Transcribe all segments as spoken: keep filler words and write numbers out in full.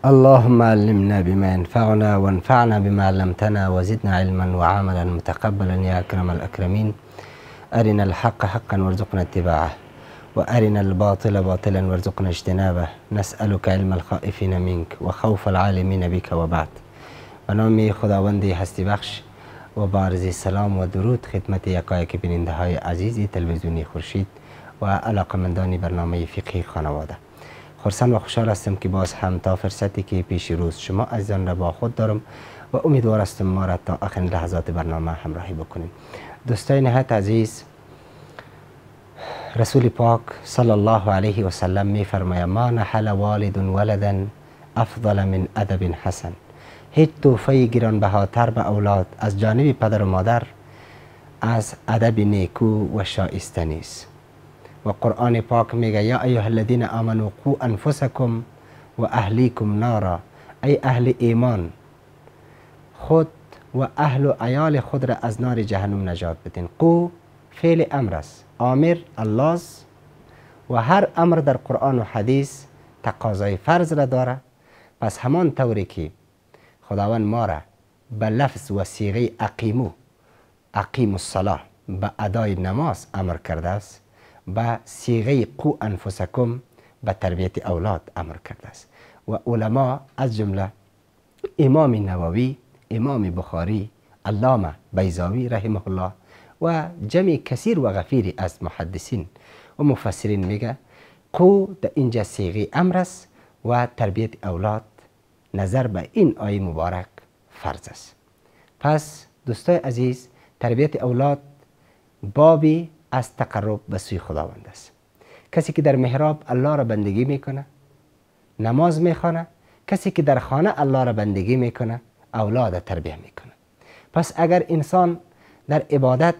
اللهم علمنا بما ينفعنا وانفعنا بما علمتنا وزدنا علما وعملا متقبلا يا أكرم الأكرمين. أرنا الحق حقا وارزقنا اتباعه وأرنا الباطل باطلا وارزقنا اجتنابه. نسألك علم الخائفين منك وخوف العالمين بك وبعد. به نام خداوند هستی بخش و بارزی سلام و درود خدمت یکایک بیننده های عزیزی تلویزیونی خورشید و علاقمندان برنامه فقهی خانواده. خرسند و خوشحال هستم که باز هم تا فرصتی که پیش روز شما عزیزان را با خود دارم و امیدوار هستم ما را تا آخرین لحظات برنامه همراهی بکنیم. دوستای نهایت عزیز، رسول پاک صلی الله علیه و سلم می فرماید ما نحل والد ولدا افضل من ادب حسن. هیچ تحفه گرانبهاتر به اولاد از جانب پدر و مادر از ادب نیکو و شایسته نیست. و قرآن پاک میگه یا ایها الذین آمنوا قو انفسکم و اهلیکم نارا. ای اهل ایمان، خود و اهل و عیال خود را از نار جهنم نجات بدین. قو فعل امر است، آمر الله است و هر امر در قرآن و حدیث تقاضای فرض را داره. پس همان طوری که خداوند ما را به لفظ و صیغه اقیمو اقیم الصلاه به ادای نماز امر کرده است، به صیغه قو انفسکم به تربیت اولاد امر کرده است. و علما از جمله امام نووی، امام بخاری، علامه بیضاوی رحمه الله و جمع کثیر و غفیری از محدثین و مفسرین میگه قو در اینجا صیغه امر است و تربیت اولاد نظر به این آیه مبارک فرض است. پس دوستای عزیز، تربیت اولاد بابی از تقرب به سوی خداوند است. کسی که در محراب الله را بندگی میکنه، نماز میخوانه، کسی که در خانه الله را بندگی میکنه، اولاد تربیت میکنه. پس اگر انسان در عبادت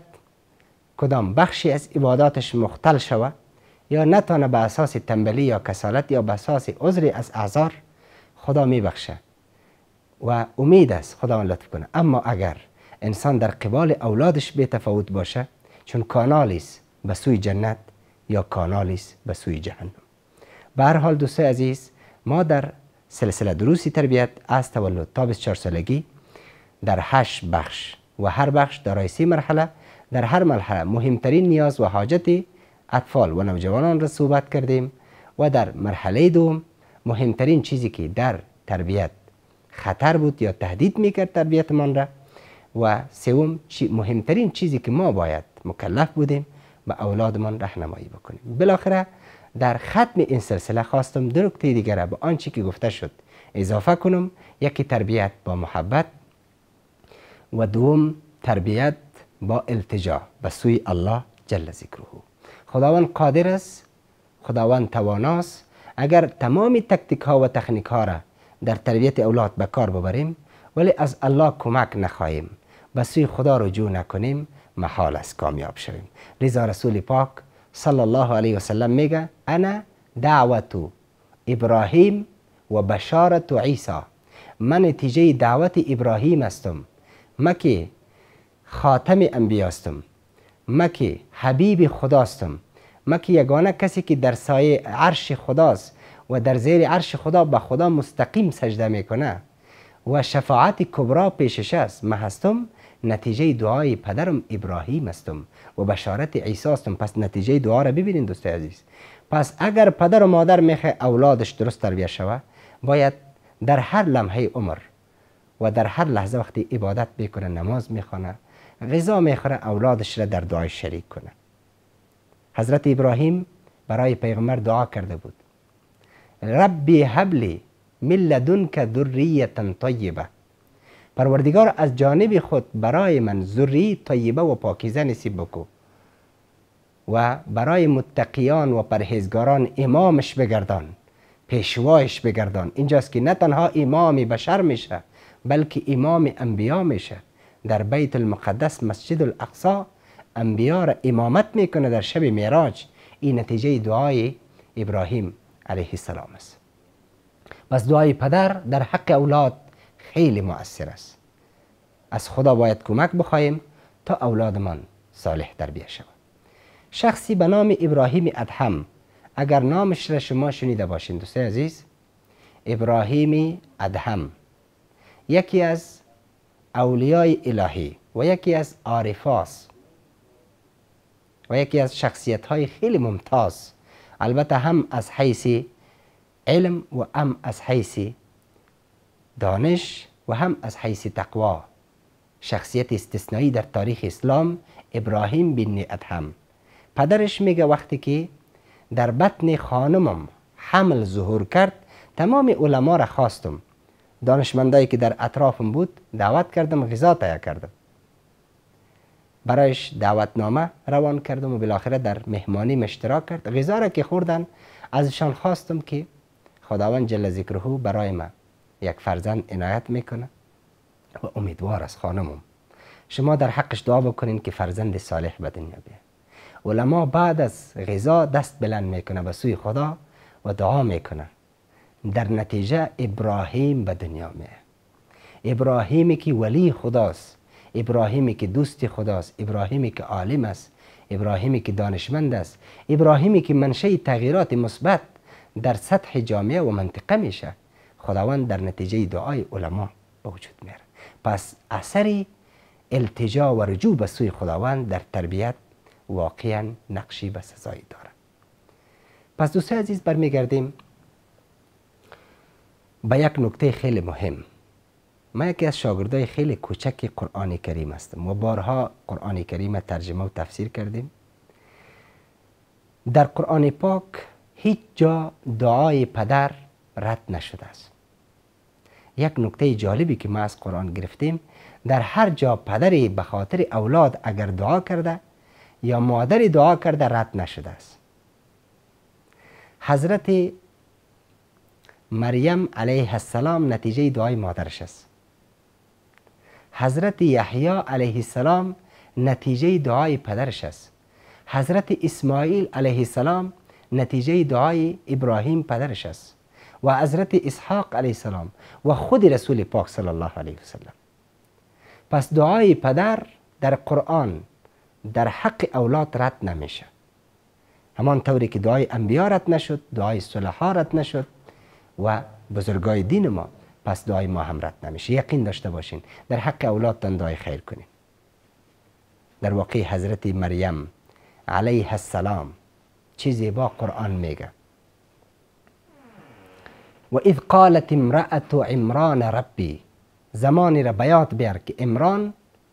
کدام بخشی از عباداتش مختل شود یا نتانه به اساس تنبلی یا کسالت یا به اساس عذری از اعذار، خدا میبخشه و امید است خداوند لطف کنه. اما اگر انسان در قبال اولادش بی تفاوت باشه، چون کانالی است به سوی جنت یا کانالی است به سوی جهنم. به هر حال دوستای عزیز، ما در سلسله دروسی تربیت از تولد تا بیست و چهار سالگی در هشت بخش و هر بخش دارای سی مرحله، در هر مرحله مهمترین نیاز و حاجت اطفال و نوجوانان را صحبت کردیم و در مرحله دوم مهمترین چیزی که در تربیت خطر بود یا تهدید میکرد تربیتمان را، و سوم مهمترین چیزی که ما باید مکلف بودیم به اولادمان راهنمایی بکنیم. بالاخره در ختم این سلسله خواستم دو نکته دیگر را به آنچه که گفته شد اضافه کنم. یکی تربیت با محبت و دوم تربیت با التجا به سوی الله جل ذکره. خداوند قادر است، خداوند تواناست. اگر تمام تکتیک ها و تکنیک ها را در تربیت اولاد به کار ببریم ولی از الله کمک نخواهیم، به سوی خدا رجوع نکنیم، محال است کامیاب شویم. لذا رسول پاک صلی الله علیه و سلم میگه انا دعوت ابراهیم و بشارت عیسی. من نتیجه دعوت ابراهیم هستم، من که خاتم انبیا هستم، من که حبیب خداستم، من که یگانه کسی که در سایه عرش خداست و در زیر عرش خدا به خدا مستقیم سجده میکنه و شفاعت کبرا پیشش است. من هستم نتیجه دعای پدرم ابراهیم هستم و بشارت عیسی هستم. پس نتیجه دعا را ببینید دوستای عزیز. پس اگر پدر و مادر میخواه اولادش درست تربیت شود، باید در هر لمحه عمر و در هر لحظه وقتی عبادت میکنه، نماز میخونه، غذا میخوره، اولادش را در دعای شریک کنه. حضرت ابراهیم برای پیغمبر دعا کرده بود ربی هبلی من لدنک ذریة طیبه. پروردگار از جانب خود برای من ذریه طیبه و پاکیزه نصیب بکو و برای متقیان و پرهیزگاران امامش بگردان، پیشوایش بگردان. اینجاست که نه تنها امام بشر میشه بلکه امام انبیا میشه. در بیت المقدس مسجد الاقصی انبیا را امامت میکنه در شب معراج. این نتیجه دعای ابراهیم علیه السلام است. پس دعای پدر در حق اولاد خیلی مؤثر است. از خدا باید کمک بخواهیم تا اولادمان صالح تربیت شود. شخصی به نام ابراهیم ادهم، اگر نامش را شما شنیده باشین دوستای عزیز، ابراهیم ادهم یکی از اولیای الهی و یکی از عارفاست و یکی از شخصیت های خیلی ممتاز، البته هم از حیث علم و هم از حیث دانش و هم از حیث تقوا. شخصیت استثنایی در تاریخ اسلام ابراهیم بن ادهم. پدرش میگه وقتی که در بطن خانمم حمل ظهور کرد، تمام علما را خواستم، دانشمندایی که در اطرافم بود دعوت کردم، غذا تهیه کردم، برایش دعوتنامه روان کردم و بالاخره در مهمانی اشتراک کرد. غذا را که خوردن ازشان خواستم که خداوند جل ذکره برای من یک فرزند عنایت میکنه و امیدوار است خانمم شما در حقش دعا بکنین که فرزند صالح به دنیا بیاد. علما بعد از غذا دست بلند میکنه به سوی خدا و دعا میکنه، در نتیجه ابراهیم به دنیا میاد. ابراهیمی که ولی خداست، ابراهیمی که دوست خداست، ابراهیمی که عالم است، ابراهیمی که دانشمند است، ابراهیمی که منشأ تغییرات مثبت در سطح جامعه و منطقه میشه، خداوند در نتیجه دعای علما به وجود میاره. پس اثری التجا و رجوع به سوی خداوند در تربیت واقعا نقشی به سزایی داره. پس دوستان عزیز برمیگردیم به یک نکته خیلی مهم. من یکی از شاگردای خیلی کوچک قرآن کریم هستم و بارها قرآن کریم ترجمه و تفسیر کردیم. در قرآن پاک هیچ جا دعای پدر رد نشده است. یک نکته جالبی که ما از قرآن گرفتیم، در هر جا پدری به خاطر اولاد اگر دعا کرده یا مادری دعا کرده رد نشده است. حضرت مریم علیه السلام نتیجه دعای مادرش است. حضرت یحیی علیه السلام نتیجه دعای پدرش است. حضرت اسماعیل علیه السلام نتیجه دعای ابراهیم پدرش است و حضرت اسحاق علیه السلام و خود رسول پاک صلی الله علیه وسلم. پس دعای پدر در قرآن در حق اولاد رد نمیشه، همان طوری که دعای انبیا رد نشد، دعای صلحا رد نشد و بزرگای دین ما، پس دعای ما هم رد نمیشه. یقین داشته باشین در حق اولادتان دعای خیر کنین. در واقع حضرت مریم علیه السلام چه زیبا قرآن میگه: و اذ قالت امرأة عمران ربی، زمانی را بیاد بیار که عمران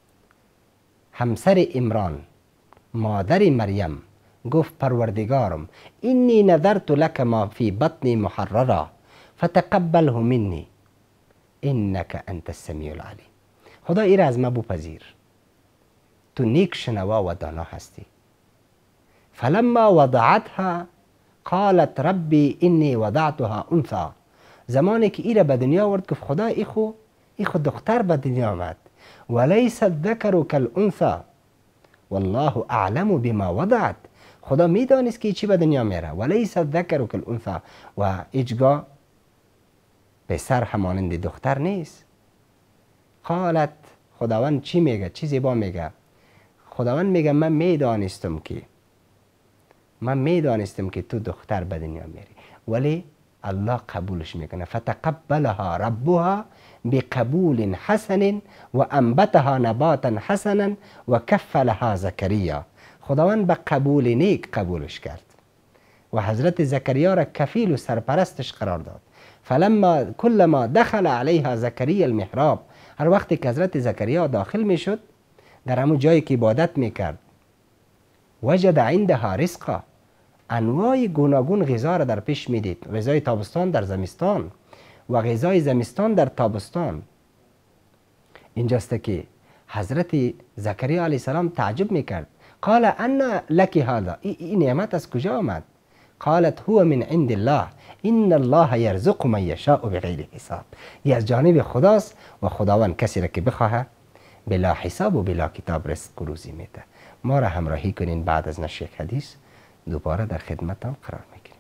همسر عمران مادر مریم گفت پروردگارم اینی نذرت لك ما فی بطنی محررا فتقبله منی انک انت السمیع العلیم. خدا ای را از ما بپذیر، تو نیک شنوا و دانا هستی. فلما وضعتها قالت ربی اینی وضعتها انثى، زمانی که ای را به دنیا آورد گفت خدا ای خو ای خود دختر به دنیا آمد. ولیس الذکر کالانثى والله اعلم بما وضعت، خدا میدانست که چی به دنیا میره. ولیس الذکر کالانثى، و هیچگاه پسر همانند دختر نیست. قالت، خداوند چی میگه؟ چی زیبا میگه؟ خداوند میگه من میدانستم که من میدانستم که تو دختر به دنیا میری، ولی الله قبولش میکنه. فتقبلها ربها بقبول حسن و انبتها نباتا حسنا و کفلها زکریا، خداوند به قبول نیک قبولش کرد و حضرت زکریا را کفیل و سرپرستش قرار داد. فلما كلما دخل علیها زکریا المحراب، هر وقتی که حضرت زکریا داخل میشد در همون جایی که عبادت میکرد، وجد عندها رزقا، انواع گوناگون غذا را در پیش میدید. غذای تابستان در زمستان و غذای زمستان در تابستان. اینجاست که حضرت زکریا علیه السلام تعجب میکرد. قال انا لکی هذا، این نعمت از کجا آمد؟ قالت هو من عند الله ان الله یرزق من یشاء بغیر حساب، این از جانب خداست و خداوند کسی را که بخواه بلا حساب و بلا کتاب رزق روزی میده. ما را همراهی کنین، بعد از نشر یک حدیث دوباره در خدمتتان قرار میگیریم.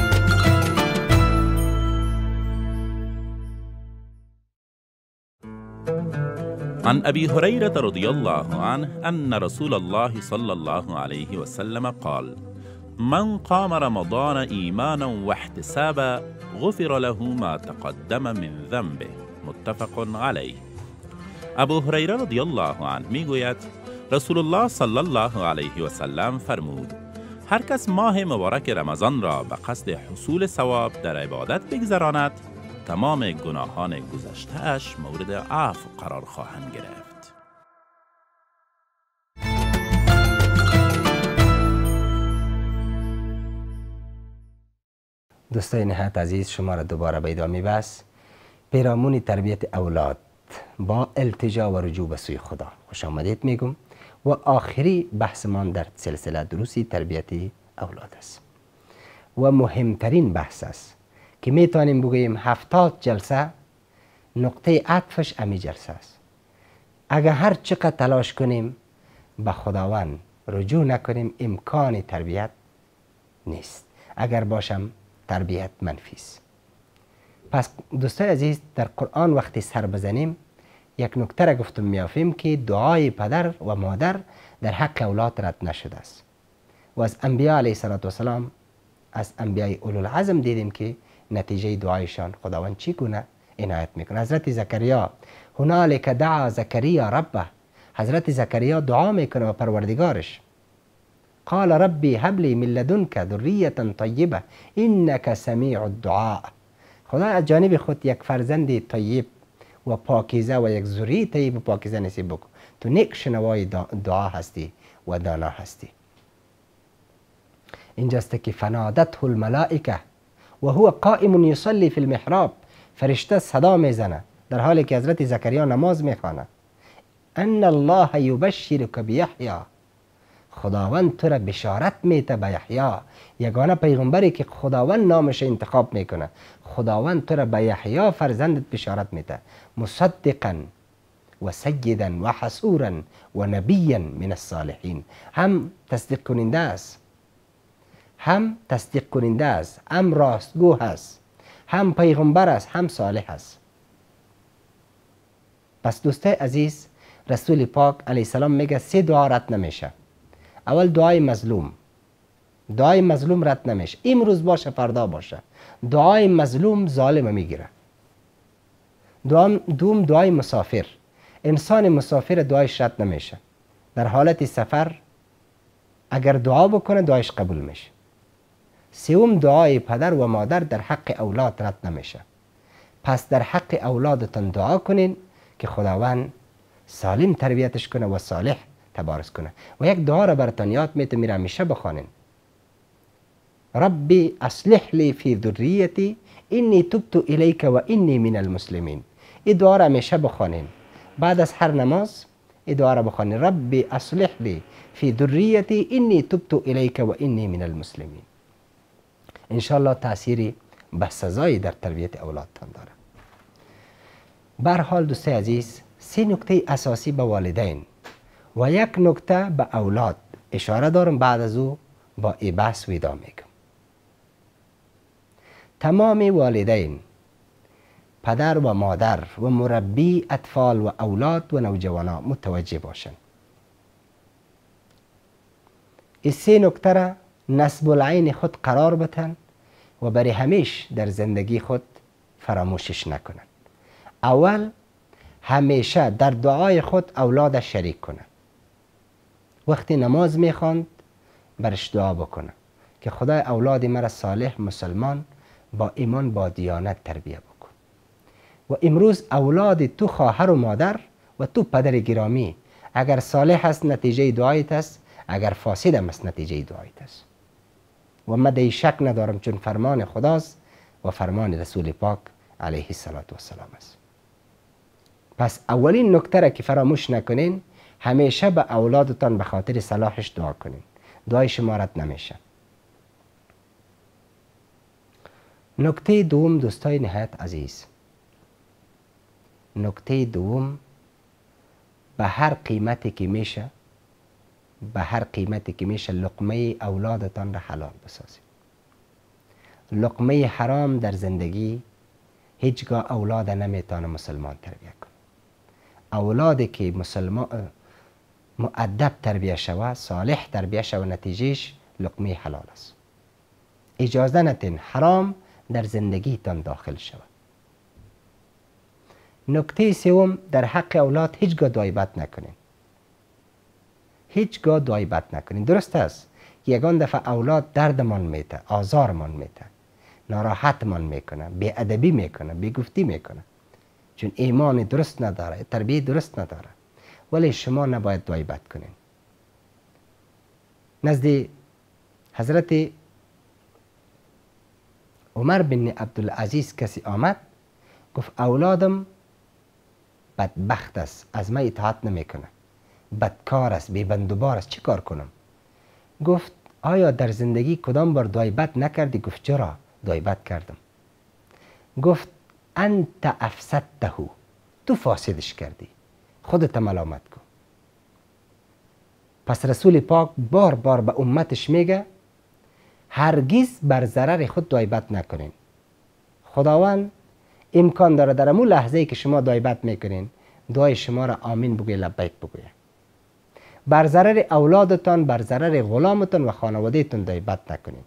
عن أبي هريرة رضي الله عنه أن رسول الله صلى الله عليه وسلم قال: من قام رمضان ایمانا و احتسابا غفر له ما تقدم من ذنبه. متفق علیه. ابو هریره رضی الله عنه میگوید رسول الله صلی الله علیه و سلم فرمود هر کس ماه مبارک رمضان را به قصد حصول ثواب در عبادت بگذراند تمام گناهان گذشته اش مورد عفو قرار خواهند گرفت. دوستای نهایت عزیز، شما را دوباره به ادامه بحث پیرامون تربیت اولاد با التجا و رجوع به سوی خدا خوش آمدید میگم و آخری بحثمان در سلسله دروسی تربیت اولاد است و مهمترین بحث است که میتونیم بگوییم هفتاد جلسه نقطه عطفش امی جلسه است. اگر هر چقدر تلاش کنیم به خداوند رجوع نکنیم امکان تربیت نیست، اگر باشم تربیت منفی است. پس دوستای عزیز، در قرآن وقتی سر بزنیم یک نکته را گفتم میافیم که دعای پدر و مادر در حق اولاد رد نشده است و از انبیاء علیه السلام، از انبیاء اولوالعزم دیدیم که نتیجه دعایشان خداوند چی گونه عنایت میکنه. حضرت زکریا هنالک دعا زکریا ربه، حضرت زکریا دعا میکنه و پروردگارش قال ربی هب لی من لدنک ذریة طیبه انک سمیع الدعاء. خدا از جانب خود یک فرزند طیب و پاکیزه و یک ذریه طیب و پاکیزه نصیب بکن، تو نیک شنوای دعا هستی و دانا هستی. اینجاست که فنادته الملائکه و هو قائم یصلی فی المحراب، فرشته صدا میزنه در حالی که حضرت زکریا نماز میخوانه ان الله یبشرک بیحیی، خداوند تو را بشارت میده به یحیی، یگانه پیغمبری که خداوند نامش انتخاب میکنه. خداوند تو را به یحیی فرزندت بشارت میده مصدقا و سیدا و حسورا و نبیا من الصالحین. هم تصدیق کننده است، هم تصدیق کننده است، هم راستگو هست، هم پیغمبر است، هم صالح است. پس دوستای عزیز، رسول پاک علیه السلام میگه سه دعا رد نمیشه. اول دعای مظلوم، دعای مظلوم رد نمیشه، امروز باشه فردا باشه، دعای مظلوم ظالم میگیره. دوم دعای مسافر، انسان مسافر دعایش رد نمیشه، در حالت سفر اگر دعا بکنه دعایش قبول میشه. سوم دعای پدر و مادر در حق اولاد رد نمیشه. پس در حق اولادتان دعا کنین که خداوند سالم تربیتش کنه و صالح تبارز کنه. و یک دعا را براتون یاد میته، میره همیشه بخوانین. ربی اصلح لی فی ذریتی انی تبت الیک و انی من المسلمین. این دعا را همیشه بخوانین، بعد از هر نماز این دعا را بخوانین، ربی اصلح لی فی ذریتی انی تبت الیک و انی من المسلمین. انشاءالله تأثیری بسزایی در تربیت اولادتان داره. به هر حال دوستای عزیز، سه نکته اساسی به والدین و یک نکته به اولاد اشاره دارم، بعد از او با ای بحث ویدا میگم. تمام والدین، پدر و مادر و مربی اطفال و اولاد و نوجوانان متوجه باشند. این سه نکته را نصب العین خود قرار بتن و برای همیش در زندگی خود فراموشش نکنند. اول، همیشه در دعای خود اولاد شریک کنند. وقتی نماز میخواند برش دعا بکنه که خدای اولاد مرا صالح مسلمان با ایمان با دیانت تربیه بکن. و امروز اولاد تو خواهر و مادر و تو پدر گرامی اگر صالح است نتیجه دعایت است، اگر فاسد هم است نتیجه دعایت است. و من در شک ندارم چون فرمان خداست و فرمان رسول پاک علیه السلام است. پس اولین نکته را که فراموش نکنین، همیشه به اولادتان به خاطر صلاحش دعا کنین. دعای شما رد نمیشه. نکته دوم دوستای نهایت عزیز، نکته دوم، به هر قیمتی که میشه، به هر قیمتی که میشه لقمه اولادتان را حلال بسازید. لقمه حرام در زندگی هیچگاه اولاد نمیتونه مسلمان تربیه کنه. اولادی که مسلمان مؤدب تربیه شوه، صالح تربیه شوه، نتیجهش لقمه حلال است. اجازه ندین حرام در زندگیتان داخل شود. نکته سوم، در حق اولاد هیچگاه دایبت نکنین. هیچگاه دایبت نکنین. درست است یگان دفعه اولاد دردمان میته، آزارمان میته، ناراحتمان میکنه، بی ادبی میکنه، بی گفتی میکنه، چون ایمان درست نداره، تربیت درست نداره، ولی شما نباید دایبت کنین. نزد حضرت عمر بن عبدالعزیز کسی آمد گفت اولادم بدبخت است، از من اطاعت نمیکنه، بدکار است، بی بندوبار است، چی کار کنم؟ گفت آیا در زندگی کدام بار دایبت نکردی؟ گفت چرا؟ دایبت کردم. گفت انت افسدته، تو فاسدش کردی، خودت ملامت کن. پس رسول پاک بار بار به امتش میگه هرگز بر ضرر خود دایبت نکنین. خداوند امکان داره در امون لحظه ای که شما دایبت میکنین دعای شما را آمین بگوی، لبیک بگوی. بر ضرر اولادتان، بر ضرر غلامتان و خانوادهتان دایبت نکنین.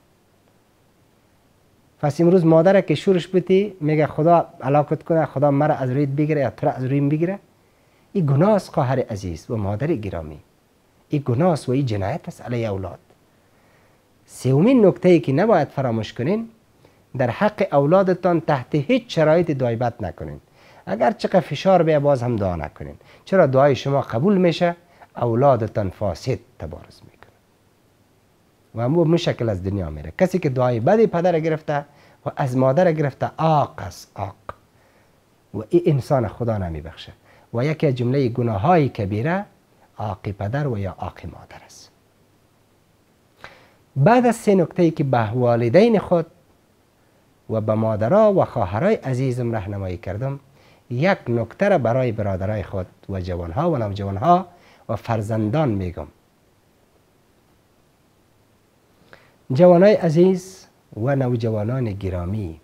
پس امروز مادر که شورش بودی میگه خدا علاقت کنه، خدا مرا از رویت بگیره یا تو را از رویم بگیره، این گناه است خواهر عزیز و مادر گرامی. این گناه است و این جنایت است علیه اولاد. سومین نکته ای که نباید فراموش کنین، در حق اولادتان تحت هیچ شرایط دایبت نکنین. اگر چقدر فشار بیا باز هم دعا نکنین. چرا؟ دعای شما قبول میشه، اولادتان فاسد تبارز میکنه و امو مشکل از دنیا میره. کسی که دعای بدی پدر گرفته و از مادر گرفته آق است، آق، و این انسان خدا نمیبخشه. و یکی از جمله گناه های کبیره آق پدر و یا آق مادر است. بعد از سه نکته ای که به والدین خود و به مادرها و خواهرای عزیزم راهنمایی کردم، یک نکته را برای برادرای خود و جوانها و نوجوانها و فرزندان میگم. جوانای عزیز و نوجوانان گرامی،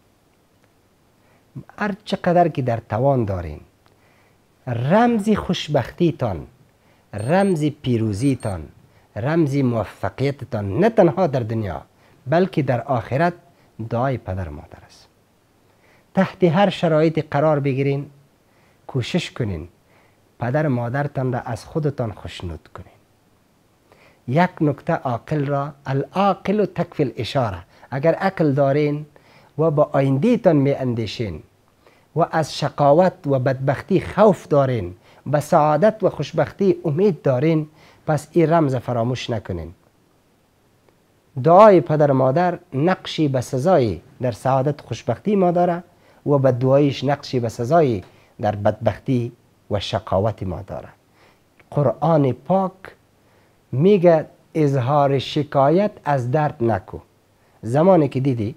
هر چقدر که در توان دارین، رمز خوشبختیتان، رمز پیروزیتان، رمز موفقیتتان نه تنها در دنیا بلکه در آخرت دعای پدر و مادر است. تحت هر شرایط قرار بگیرین، کوشش کنین پدر و مادرتان را از خودتان خوشنود کنین. یک نکته عاقل را، العاقل تکفی الاشاره، اگر عقل دارین و با آینده تان می اندیشین و از شقاوت و بدبختی خوف دارین، به سعادت و خوشبختی امید دارین، پس این رمز فراموش نکنین. دعای پدر و مادر نقشی به سزایی در سعادت و خوشبختی ما داره و به دعایش نقشی به سزایی در بدبختی و شقاوت ما داره. قرآن پاک میگه اظهار شکایت از درد نکو. زمانی که دیدی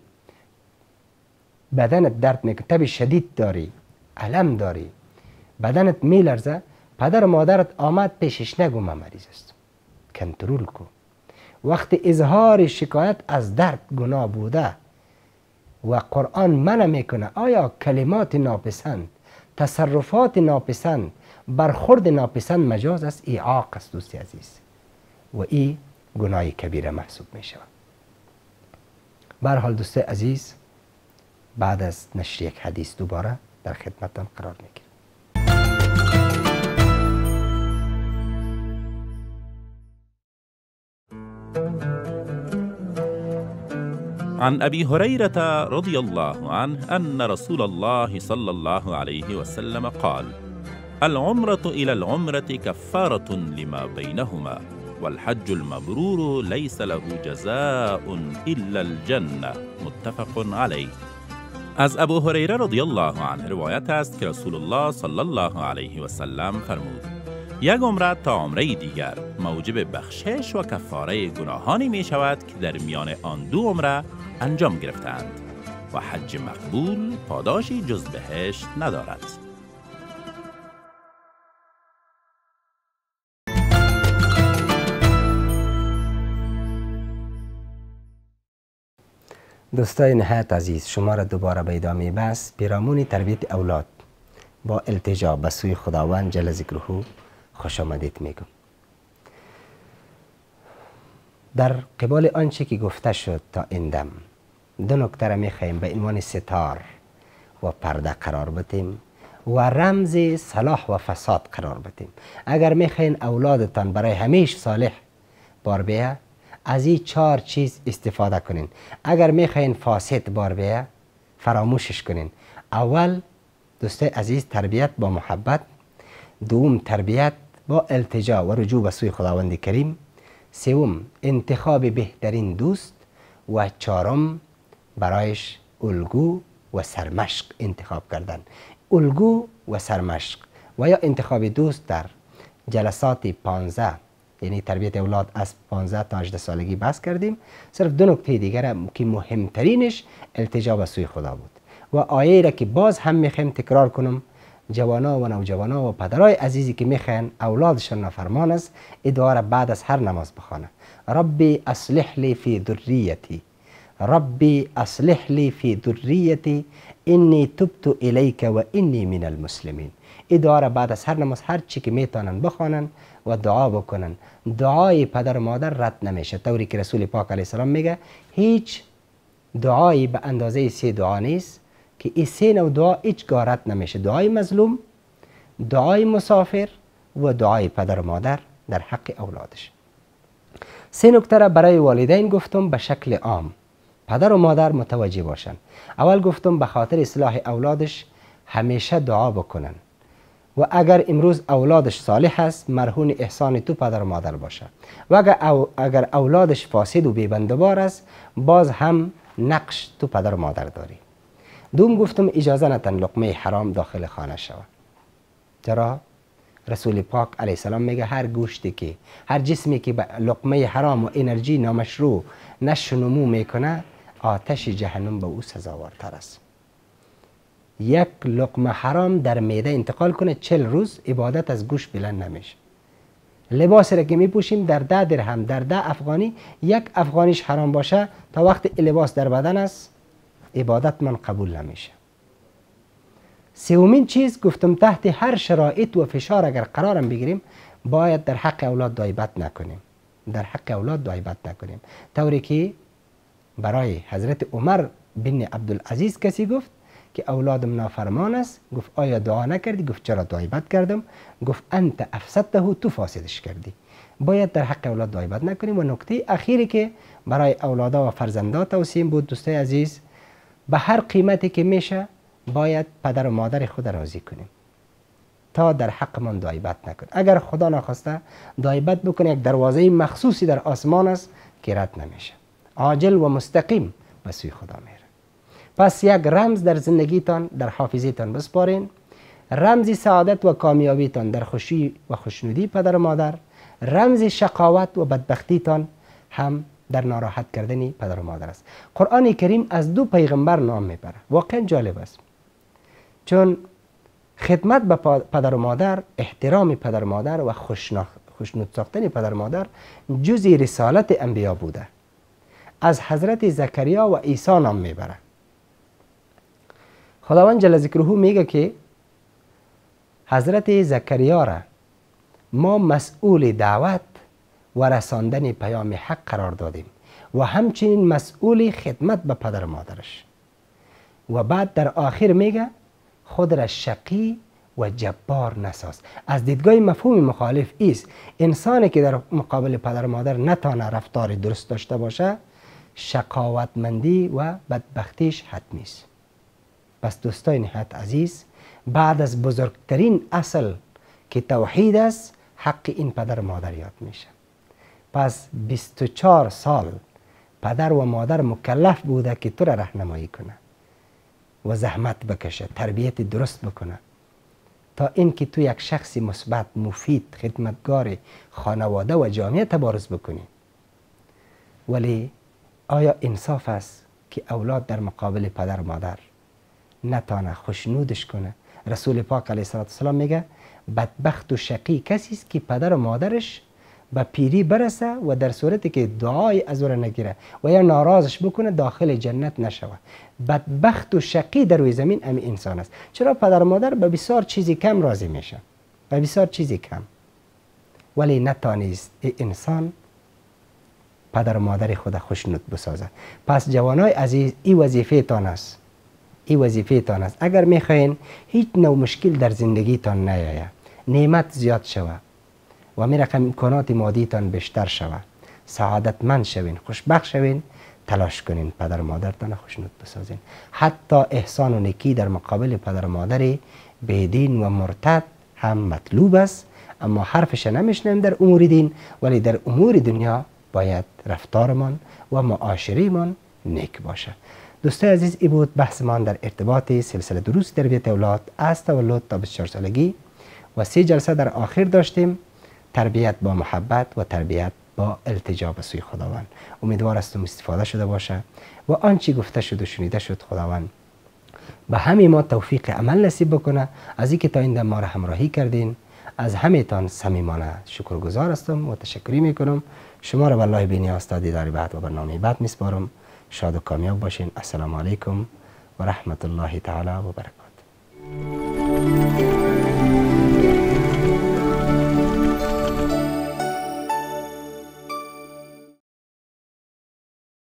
بدنت درد میکنه، تب شدید داری، الم داری، بدنت میلرزه، پدر و مادرت آمد پیشش نگو من مریض است، کنترل کو. وقتی اظهار شکایت از درد گناه بوده و قرآن منع میکنه، آیا کلمات ناپسند، تصرفات ناپسند، برخورد ناپسند مجاز است؟ ای عاق است دوستی عزیز و ای گناه کبیره محسوب می شود. به هر حال دوست عزیز، بعد از نشر یک حدیث دوباره در خدمتتان قرار میگیرم. عن أبي هريرة رضي الله عنه أن رسول الله صلى الله عليه وسلم قال: العمرة إلى العمرة كفارة لما بينهما، والحج المبرور ليس له جزاء إلا الجنة. متفق عليه. از ابو هریره رضی الله عنه روایت است که رسول الله صلی الله علیه و سلم فرمود: یک عمره تا عمره دیگر موجب بخشش و کفاره گناهانی می شود که در میان آن دو عمره انجام گرفتند و حج مقبول پاداشی جز بهشت ندارد. دوستای نهایت عزیز، شما را دوباره به ادامه بحث پیرامون تربیت اولاد با التجا به سوی خداوند جل ذکره خوش آمدید میگم. در قبال آنچه که گفته شد تا این دم دو نکته را میخواهیم به عنوان ستار و پرده قرار بدیم و رمز صلاح و فساد قرار بدیم. اگر میخواین اولادتان برای همیشه صالح بار بیه، از این چهار چیز استفاده کنین. اگر میخواین فاسد بار بیه، فراموشش کنین. اول دوستای عزیز، تربیت با محبت. دوم، تربیت با التجا و رجوع به سوی خداوند کریم. سوم، انتخاب بهترین دوست. و چهارم، برایش الگو و سرمشق انتخاب کردن. الگو و سرمشق و یا انتخاب دوست در جلسات پانزده، یعنی تربیت اولاد از پانزده تا هجده سالگی بحث کردیم. صرف دو نکته دیگر که مهمترینش التجا به سوی خدا بود. و آیه را که باز هم میخوایم تکرار کنم، جوانا و نوجوانا و پدرای عزیزی که میخواین اولادشان نافرمان است، ادعا را بعد از هر نماز بخوانه: ربی اصلح لی فی ذریتی، ربی اصلح لی فی ذریتی انی تبت الیک و انی من المسلمین. ادعا را بعد از هر نماز هر چی که میتونن بخوانن و دعا بکنن. دعای پدر و مادر رد نمیشه، طوری که رسول پاک علیه السلام میگه هیچ دعایی به اندازه سه دعا نیست که این سه نوع دعا هیچگاه رد نمیشه: دعای مظلوم، دعای مسافر و دعای پدر و مادر در حق اولادش. سه نکته را برای والدین گفتم به شکل عام. پدر و مادر متوجه باشن. اول گفتم به خاطر اصلاح اولادش همیشه دعا بکنن و اگر امروز اولادش صالح است، مرهون احسان تو پدر و مادر باشه. و اگر, او اگر اولادش فاسد و بی‌بندوبار است، باز هم نقش تو پدر و مادر داری. دوم گفتم اجازه نتن لقمه حرام داخل خانه شود. چرا؟ رسول پاک علیه السلام میگه هر گوشتی که، هر جسمی که به لقمه حرام و انرژی نامشروع نشو نمو میکنه، آتش جهنم به او سزاوارتر است. یک لقمه حرام در معده انتقال کنه، چل روز عبادت از گوشت بلند نمیشه. لباس را که میپوشیم در ده درهم، در ده افغانی، یک افغانیش حرام باشه، تا وقت لباس در بدن است عبادت من قبول نمیشه. سومین چیز گفتم تحت هر شرایط و فشار اگر قرارم بگیریم، باید در حق اولاد دایبت نکنیم. در حق اولاد دایبت نکنیم. طوری که برای حضرت عمر بن عبدالعزیز کسی گفت که اولادم نافرمان است. گفت آیا دعا نکردی؟ گفت چرا دایبت کردم؟ گفت انت افسدته، تو فاسدش کردی. باید در حق اولاد دایبت نکنیم. و نکته اخیری که برای اولادا و فرزندا توصیه بود دوستای عزیز، به هر قیمتی که میشه باید پدر و مادر خود راضی کنیم تا در حق من دایبت نکن. اگر خدا نخواسته دایبت بکنه، یک دروازه مخصوصی در آسمان است که رد نمیشه، عاجل و مستقیم به سوی خدا میره. پس یک رمز در زندگیتان، در حافظیتان بسپارین. رمز سعادت و کامیابیتان در خوشی و خوشنودی پدر و مادر. رمز شقاوت و بدبختیتان هم در ناراحت کردنی پدر و مادر است. قرآن کریم از دو پیغمبر نام میبره. واقعا جالب است، چون خدمت به پدر و مادر، احترام پدر و مادر و خوشنود ساختن پدر و مادر جزء رسالت انبیا بوده. از حضرت زکریا و عیسی نام میبره. خداوند جل ذکره میگه که حضرت زکریا را ما مسئول دعوت و رساندن پیام حق قرار دادیم و همچنین مسئول خدمت به پدر و مادرش. و بعد در آخر میگه خود را شقی و جبار نساز. از دیدگاه مفهوم مخالف است انسانی که در مقابل پدر و مادر نتانه رفتار درست داشته باشه، شقاوتمندی و بدبختیش حتمی است. پس دوستای نهایت عزیز، بعد از بزرگترین اصل که توحید است، حق این پدر و مادر یاد میشه. پس بیست و چهار سال پدر و مادر مکلف بوده که تو را راهنمایی کنه و زحمت بکشه، تربیت درست بکنه تا اینکه تو یک شخص مثبت، مفید، خدمتگار خانواده و جامعه تبارز بکنی. ولی آیا انصاف است که اولاد در مقابل پدر و مادر نتانه خوشنودش کنه؟ رسول پاک علیه السلام میگه بدبخت و شقی کسی است که پدر و مادرش به پیری برسه و در صورتی که دعای از او را نگیره و یا ناراضش بکنه داخل جنت نشوه. بدبخت و شقی در روی زمین امی انسان است. چرا؟ پدر و مادر به بسیار چیزی کم راضی میشه، به بسیار چیزی کم، ولی نتانیست انسان پدر و مادر خود خوشنود بسازه. پس جوانای عزیز، این وظیفه تان است، این وظیفه تان است. اگر میخواین هیچ نوع مشکل در زندگی تان نیاید، نعمت زیاد شوه و می رقم امکانات مادی تان بیشتر شوه، سعادتمند شوین، خوشبخت شوین، تلاش کنین پدر و مادرتان خوشنود بسازین. حتی احسان و نیکی در مقابل پدر و مادر بیدین و مرتد هم مطلوب است، اما حرفش نمیشنیم در امور دین، ولی در امور دنیا باید رفتارمان و معاشریمان نیک باشه. دوستای عزیز، این بود بحثمان در ارتباط سلسله دروس تربیت اولاد از تولد تا بیست و چهار سالگی و سه جلسه در آخر داشتیم، تربیت با محبت و تربیت با التجا به سوی خداوند. امیدوار هستم استفاده شده باشه و آنچه گفته شد و شنیده شد خداوند به همه ما توفیق عمل نصیب بکنه. از اینکه تا این ما را همراهی کردین، از همه تان صمیمانه شکرگزار هستم و تشکری میکنم. شما را والله بی‌نیاز تا دیدار بعد و برنامه بعد میسپارم. شاد و کامیاب باشین. السلام علیکم و رحمت الله تعالی و برکاته.